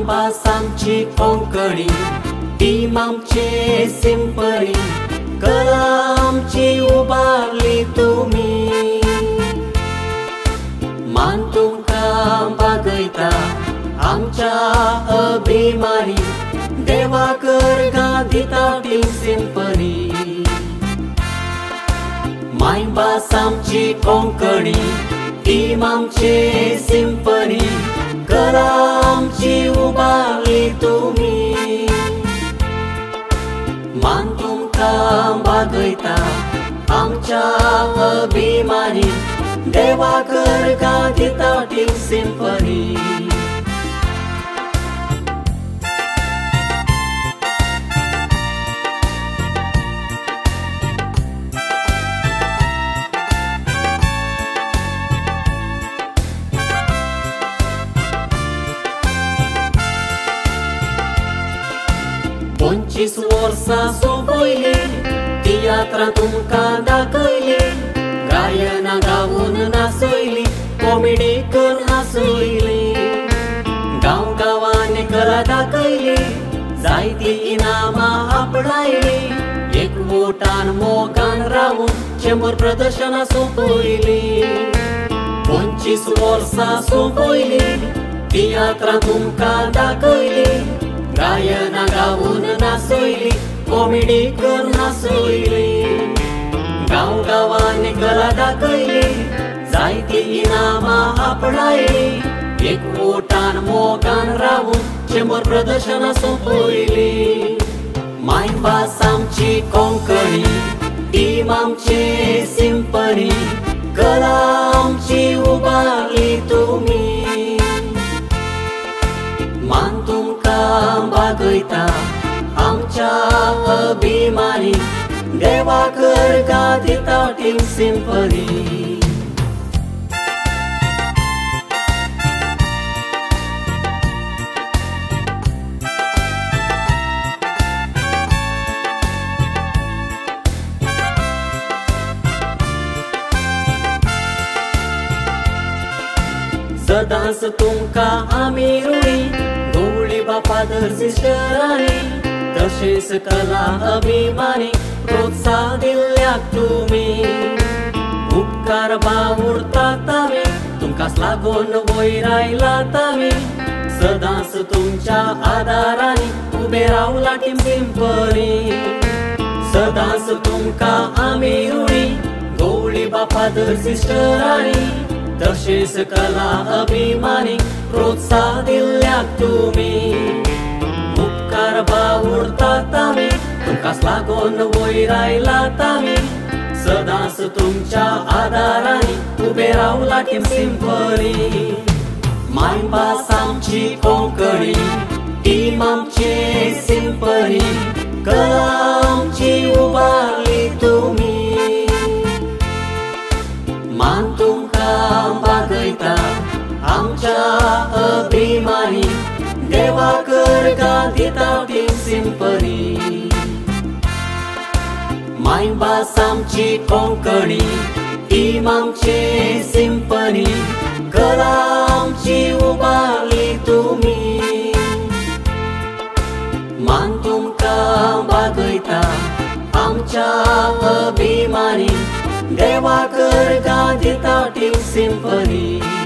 बासामची Konkani team आमचे symphony कला आमची उबारली तुम्ही मान तुमकां बागयता आमच्या अभिमानी देवाकर गादिता टीम सिंफनी माय बासामची कोंकणी टीम आमचे सिंफनी कला आमची उबारली तुम्ही मान तुमकां बागयता आमच्या अभिमानी देवाकर गादिता टीम सिंफनी पंचवीस वर्सां सोंपयली तियात्रां तुमकां दाखयली गायना गावून नाचयली कॉमेडी करून हांसयली गांव गांवांनी कला दाखयली जायती इनामां आपणायली एकवटान मोगान रावून 100 प्रदर्शनां सोंपयली 25 वर्सां सोंपयली तियात्रां तुमकां दाखयली गायना गावून नाचयली कॉमेडी करून हांसयली गांव गांवांनी कला दाखयली जायती इनामां आपणायली एकवटान मोगान रावून 100 प्रदर्शनां सोंपयली माय बासामची कोंकणी टीम आमचे सिंफनी कला आमची उबारली तुम्ही मान तुमकां बागयता आमच्या अभिमानी देवाकर गादिता टीम सिंफनी सदांच तुमकां आमी ऋणी गवळी फादर सिस्टरांनी तशेंच कला अभिमानी प्रोत्साह दिल्ल्याक तुमी उपकार भावुरतात आमी तुमकांच लागून वयर आयलात आमी सदांच तुमच्या आदारांनी उबे रावला टीम सिंफनी सदांच तुमकां आमी ऋणी गवळी फादर सिस्टरांनी तशेंच कला अभिमानी प्रोत्साह दिल्ल्याक तुमी उपकार भावुरतात आमी तुमकांच लागून वयर आयलात आमी सदांच तुमच्या आदारांनी उबे रावला टीम सिंफनी माय बासामची कोंकणी टीम आमचे सिंफनी कला आमची उबारली तुम्ही मान तुमकां बागयता आमच्या अभिमानी देवाकर गादिता टीम सिंफनी माय बासामची कोंकणी टीम आमचे सिंफनी कला आमची उबारली तुम्ही मान तुमकां बागयता आमच्या अभिमानी देवाकर गादिता टीम सिंफनी